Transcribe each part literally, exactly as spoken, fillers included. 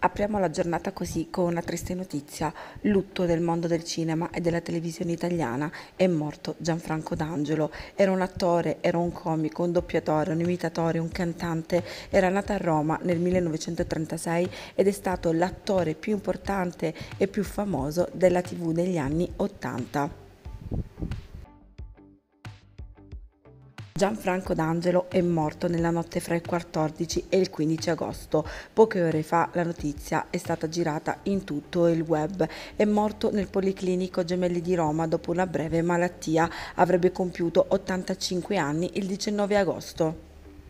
Apriamo la giornata così con una triste notizia: lutto del mondo del cinema e della televisione italiana. È morto Gianfranco D'Angelo. Era un attore, era un comico, un doppiatore, un imitatore, un cantante. Era nato a Roma nel millenovecentotrentasei ed è stato l'attore più importante e più famoso della T V degli anni ottanta. Gianfranco D'Angelo è morto nella notte fra il quattordici e il quindici agosto. Poche ore fa la notizia è stata girata in tutto il web. È morto nel Policlinico Gemelli di Roma dopo una breve malattia. Avrebbe compiuto ottantacinque anni il diciannove agosto.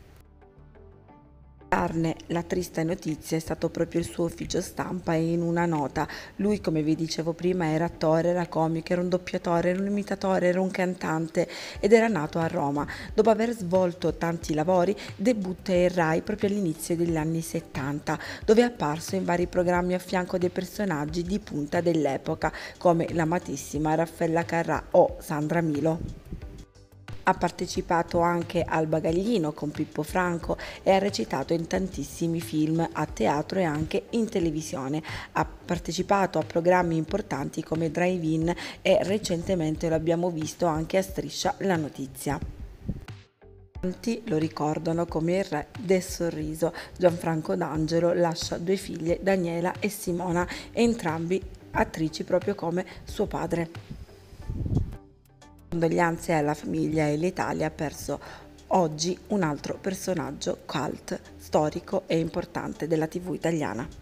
A darne la triste notizia è stato proprio il suo ufficio stampa e in una nota. Lui, come vi dicevo prima, era attore, era comico, era un doppiatore, era un imitatore, era un cantante ed era nato a Roma. Dopo aver svolto tanti lavori, debutta in Rai proprio all'inizio degli anni settanta, dove è apparso in vari programmi a fianco dei personaggi di punta dell'epoca, come l'amatissima Raffaella Carrà o Sandra Milo. Ha partecipato anche al Bagaglino con Pippo Franco e ha recitato in tantissimi film, a teatro e anche in televisione. Ha partecipato a programmi importanti come Drive-In e recentemente lo abbiamo visto anche a Striscia la notizia. Tanti lo ricordano come il re del sorriso. Gianfranco D'Angelo lascia due figlie, Daniela e Simona, entrambi attrici proprio come suo padre. Condoglianze alla famiglia e l'Italia ha perso oggi un altro personaggio cult, storico e importante della T V italiana.